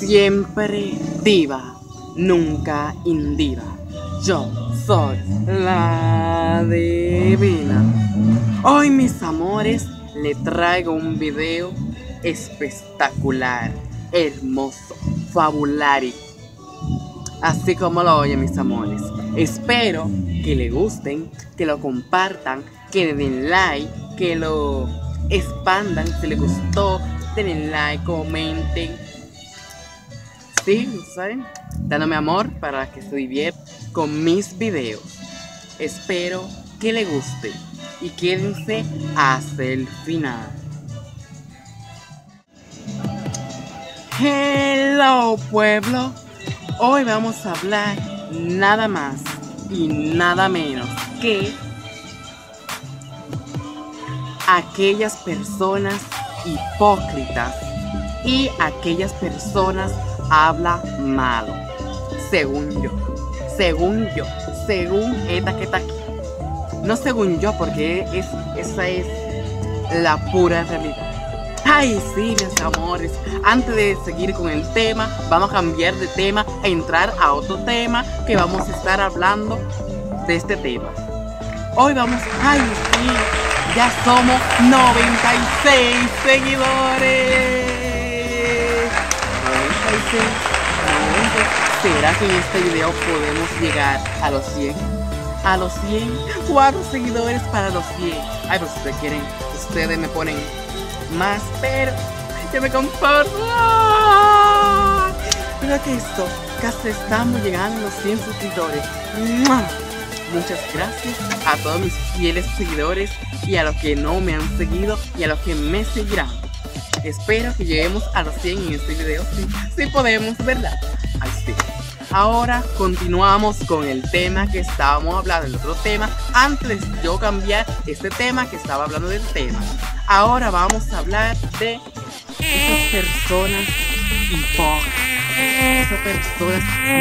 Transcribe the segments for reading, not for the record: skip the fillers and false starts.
Siempre diva, nunca indiva. Yo soy la divina. Hoy, mis amores, le traigo un video espectacular, hermoso, fabularico. Así como lo oyen, mis amores. Espero que le gusten, que lo compartan, que le den like, que lo expandan. Si les gustó, denle like, comenten. Sí, ¿saben? Dándome amor para que se diviertan con mis videos. Espero que les guste y quédense hasta el final. Hello, pueblo. Hoy vamos a hablar nada más y nada menos que aquellas personas hipócritas y aquellas personas habla malo, según esta que está aquí. No según yo, porque esa es la pura realidad. Ay, sí, mis amores, antes de seguir con el tema, vamos a cambiar de tema, a entrar a otro tema, que vamos a estar hablando de este tema. Hoy vamos, ay, sí, ya somos 96 seguidores. 96. ¿Será que en este video podemos llegar a los 100? A los 100, 4 seguidores para los 100. Ay, pues si ustedes quieren, ustedes me ponen más, pero yo me comporto. Pero que esto, casi estamos llegando a los 100 suscriptores. Muchas gracias a todos mis fieles seguidores y a los que no me han seguido y a los que me seguirán. Espero que lleguemos a los 100 en este video. Sí podemos, ¿verdad? Ay, sí. Ahora continuamos con el tema que estábamos hablando, el otro tema. Antes de yo cambiar este tema que estaba hablando del tema, ahora vamos a hablar de esas personas hipócritas, esas personas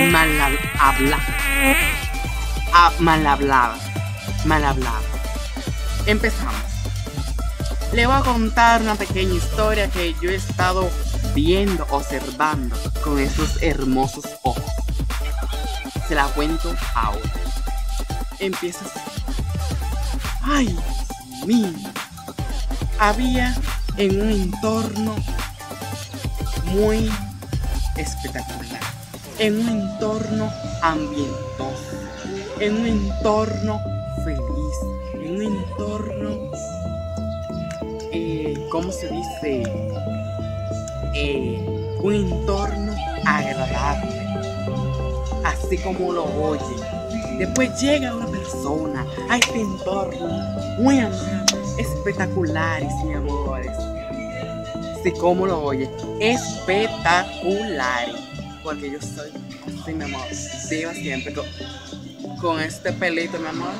mal habladas. Empezamos. Le voy a contar una pequeña historia que yo he estado viendo, observando con esos hermosos ojos. Se la cuento ahora. Empieza así. Ay, Dios mío. Había en un entorno muy espectacular, en un entorno ambientoso, en un entorno feliz, en un entorno, ¿cómo se dice? Un entorno agradable, así como lo oye. Después llega una persona a este entorno muy amable, espectaculares, mi amores. Así como lo oye, espectaculares. Porque yo soy así, mi amor, diva siempre con este pelito, mi amor.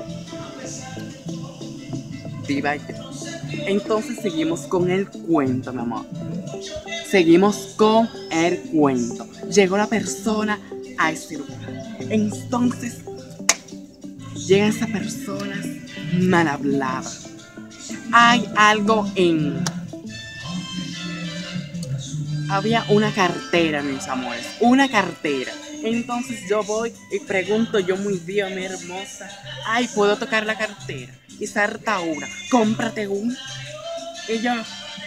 Diva yo. Entonces seguimos con el cuento, mi amor. Seguimos con el cuento. Llegó la persona a ese lugar. Entonces llegan esas personas mal habladas. Hay algo en... Había una cartera, mis amores. Una cartera. Entonces yo voy y pregunto yo muy bien, mi hermosa. Ay, ¿puedo tocar la cartera? Y salta una. Cómprate una. Y yo...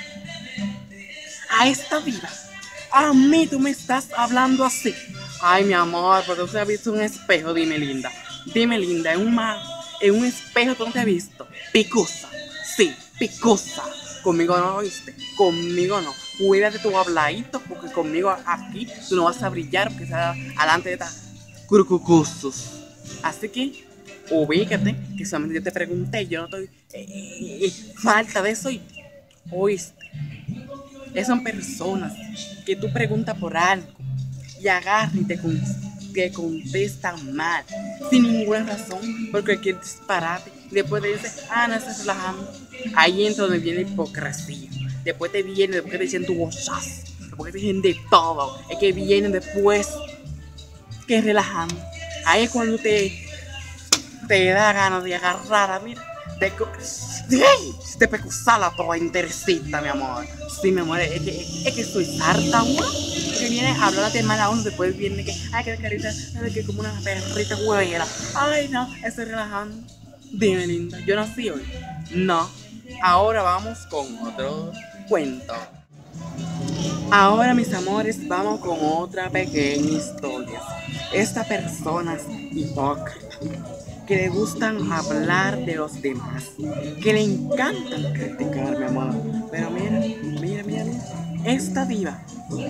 A esta vida. A mí tú me estás hablando así. Ay, mi amor, porque usted ha visto un espejo, dime linda. Dime linda, en un espejo tú no te has visto. Picosa, sí, picosa. Conmigo no, ¿viste? Conmigo no. Cuídate tu habladito, porque conmigo aquí tú no vas a brillar, porque está alante de estas curcucusos. Así que, ubícate, que solamente yo te pregunté, yo no estoy falta de eso y oíste. Esas son personas que tú preguntas por algo y agarran y te contestan mal, sin ninguna razón, porque quiere disparate. Después te dice, no estás relajando. Ahí entra donde viene hipocresía. Después te después te dicen tu bochazo, después te dicen de todo. Es que vienen después que relajando. Ahí es cuando te da ganas de agarrar, mira, de pecusarla toda interesita, mi amor. Sí, mi amor, es que soy sarta, que viene a hablar de mal a uno, después viene que, ay, que carita, ay, que como una perrita huevera. Ay, no, estoy relajando. Dime, linda, yo nací hoy. No. Ahora vamos con otro cuento. Ahora, mis amores, vamos con otra pequeña historia. Esta persona es hipócrita, que le gustan hablar de los demás, que le encantan criticar, mi amor. Pero mira, mira, mira, mira. Esta diva,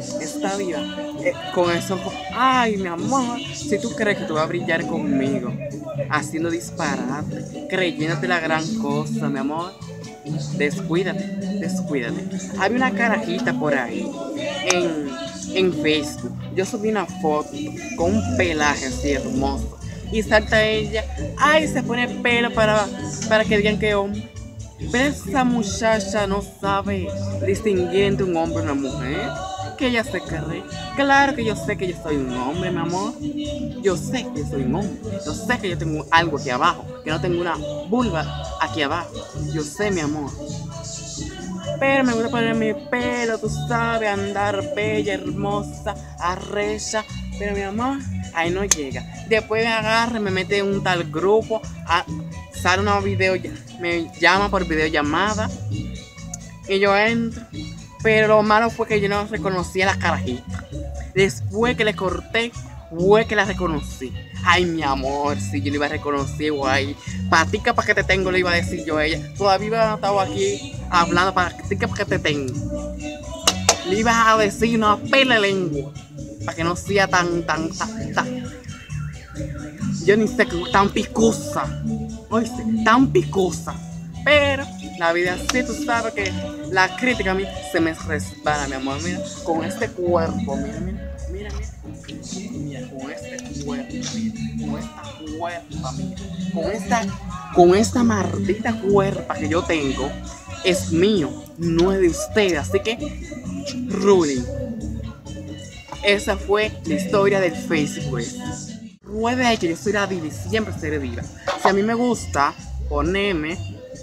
con eso, ay, mi amor, si tú crees que tú vas a brillar conmigo, haciendo disparate, creyéndote la gran cosa, mi amor, descuídate, descuídate. Había una carajita por ahí en Facebook. Yo subí una foto con un pelaje así hermoso. Y salta ella, ay, se pone pelo para que digan que es hombre. Pero esa muchacha no sabe distinguir entre un hombre y una mujer. Que ella se cree. Claro que yo sé que yo soy un hombre, mi amor. Yo sé que soy un hombre. Yo sé que yo tengo algo aquí abajo. Que no tengo una vulva aquí abajo. Yo sé, mi amor. Pero me gusta poner mi pelo, tú sabes, andar bella, hermosa, arrecha. Pero mi amor, ahí no llega. Después me agarra, me mete en un tal grupo, sale una me llama por videollamada y yo entro. Pero lo malo fue que yo no reconocía la carajita. Después que le corté, fue que la reconocí. Ay, mi amor, si yo le iba a reconocer, guay. Patica para que te tengo, le iba a decir yo a ella. Todavía estaba aquí hablando, patica para que te tengo. Le iba a decir una pela de lengua. Para que no sea tan. Yo ni sé que tan picosa. Oíste, tan picosa. Pero la vida sí, tú sabes que la crítica a mí se me resbala, mi amor. Mira, con este cuerpo, mira, mira, mira, mira. Mira, con este cuerpo, mira, con esta cuerpa, mira, con esta maldita cuerpa que yo tengo, es mío, no es de ustedes. Así que, ruling. Esa fue la historia del Facebook. Ruede ahí que yo soy la diva y siempre seré diva. Si a mí me gusta ponerme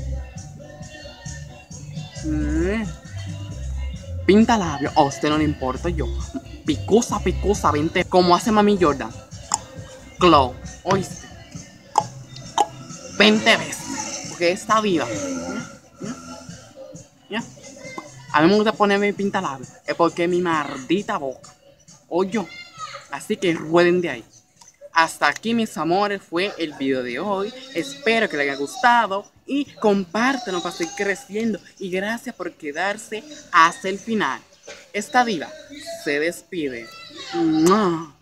pinta labios, a usted no le importa yo. Picosa, picosa, 20, como hace mami Jordan. Glow, oíste. 20 veces. Porque está viva. ¿Ya? A mí me gusta ponerme pinta labios. Es porque es mi maldita boca. Oye. Así que rueden de ahí. Hasta aquí, mis amores, fue el video de hoy. Espero que les haya gustado y compártanlo para seguir creciendo. Y gracias por quedarse hasta el final. Esta diva se despide. ¡Mua!